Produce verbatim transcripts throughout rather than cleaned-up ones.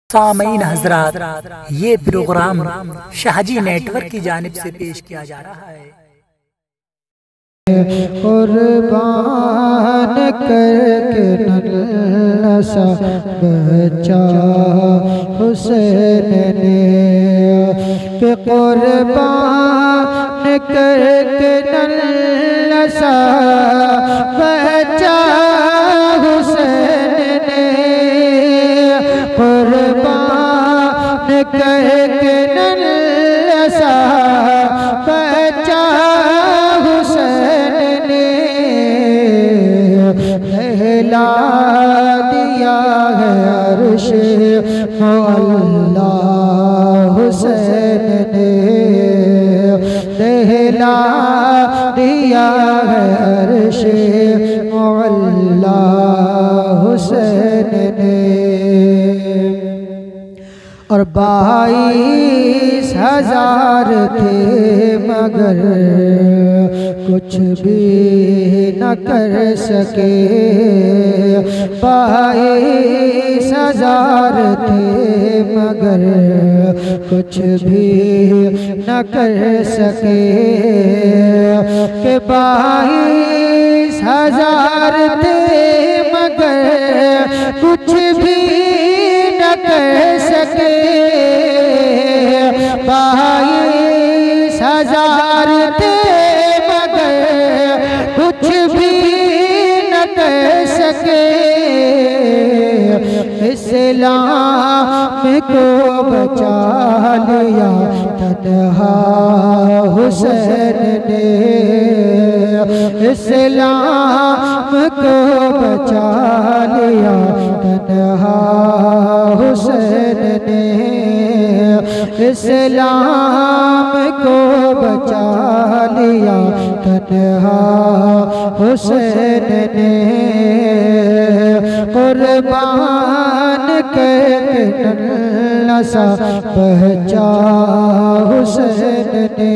सामीन हजरात, ये प्रोग्राम शाहजी नेटवर्क की जानिब से पेश किया जा रहा है। कुर्बान करके नसा बचा हुसैन ने, कि कुर्बान करके नसा बचा हुसैन ने, कुर्बान करके नसा बचा ला दिया है अर्श मौला हुसैन ने, दहला दिया है अर्श मौला हुसैन ने। और बाईस हजार थे मगर कुछ भी न कर सके, बाईस हजार थे मगर कुछ भी न कर सके, कि बाईस हजार थे मगर कुछ भी न कर सके, बाईस हजार थे कुछ भी न कर सके, इस्लाम को बचा लिया तन्हा हुसैन ने, इस्लाम को बचा लिया तन्हा हुसैन ने, इस्लाम को बचा लिया तन्हा हुसैन ने, कुर्बान करके नसा बचा हुसैन ने।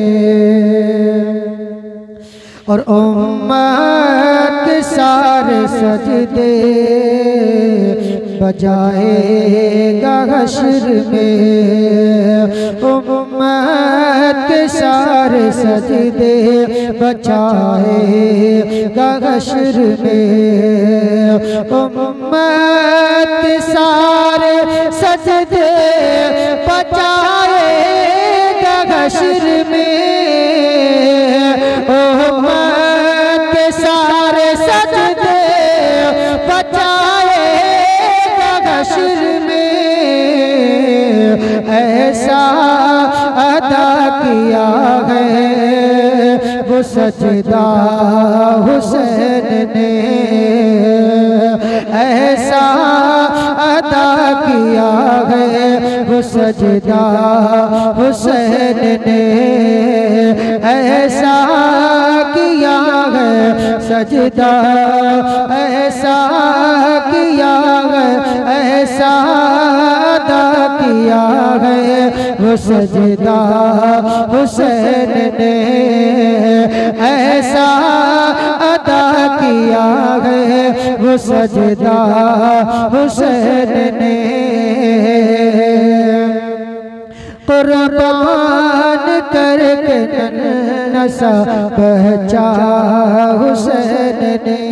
और उम्मत के सारे सजदे बजाएगा हश्र में, उम्मत के सारे सजदे बचाएगा हश्र में, उम्मत के सारे सजदे बचाएगा हश्र में, उम्मत के सारे सजदे बचाएगा हश्र में, ऐसा अदा किया है वो सजदा हुसैन ने, ऐसा अदा किया है वो सजदा हुसैन ने, ऐसा किया है सजदा, ऐसा किया है, ऐसा अदा किया है वो सजदा हुसैन ने, ऐसा अदा किया है वो सजदा हुसैन ने। कुर्बान करके नसा बचा हुसैन ने,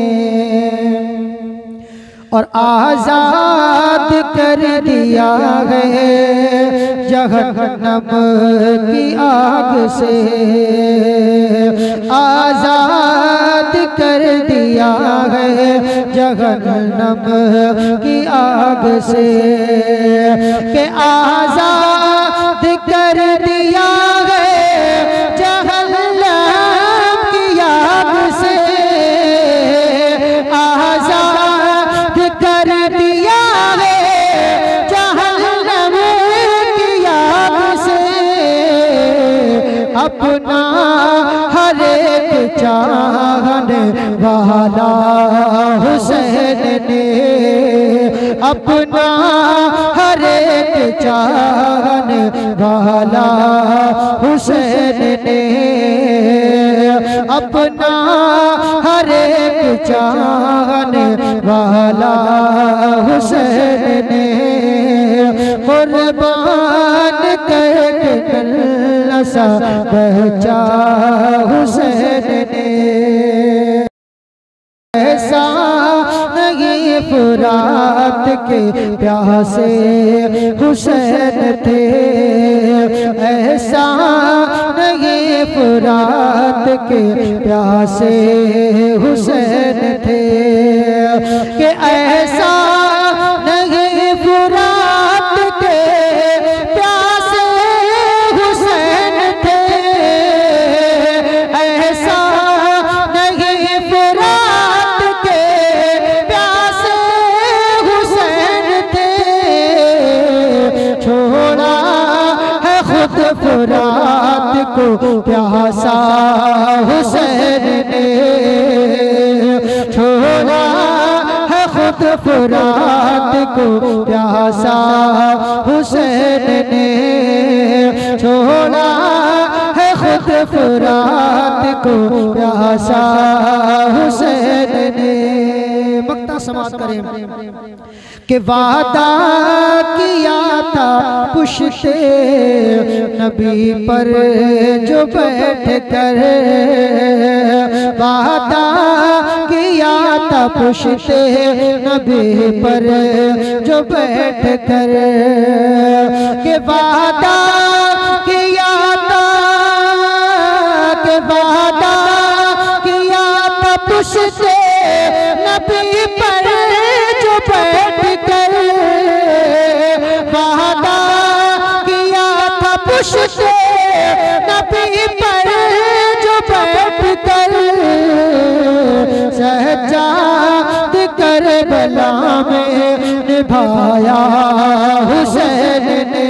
और आजाद कर दिया है जहन्नम की आग से, आजाद कर दिया है जहन्नम की आग से, के आजाद कर दिया है जहन्नम की आग से, आजाद कर दिया है जहन्नम की आग से, अपना हर एक चाहने वाला हुसैन ने, अपना हर एक चाहने वाला हुसैन ने, अपना हर एक चाहने वाला हुसैन ने, कुर्बान करके नसा बचा हुसैन ने। ऐसा नहीं फुरात के प्यासे हुसैन थे, ऐसा नहीं फुरात के प्यासे हुसैन थे, कि ऐसा नहीं फुरात के प्यासे हुसैन थे, ऐसा नहीं फुरात के प्यासे हुसैन थे। छोड़ा है खुद फुरात को प्यासा हुसैन ने, छोड़ा है खुद फुरात को प्यासा हुसैन ने, छोड़ा है खुद फुरात को प्यासा हुसैन ने। मक्ता समाप्त करें कि वादा किया था पुश्ते नबी पर जो बैठ कर, वादा किया था पुश्ते नबी पर जो बैठ कर, कि वादा किया था, कि वादा किया था पुश्ते नबी पर जो बैठ कर, वादा किया था पुश्ते नबी पर जो बैठ कर, सहजाद करबला में निभाया हुसैन ने,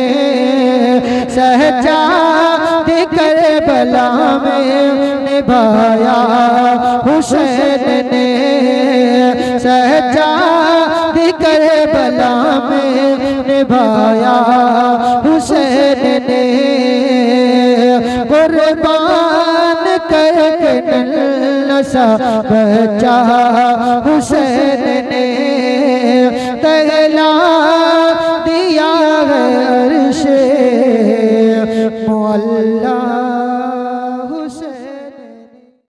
सहजाद करबला में निभाया हुसैन ने, सहजाद करबला में निभाया हुसैन ने। कुर्बान करके नसा बचा हुसैन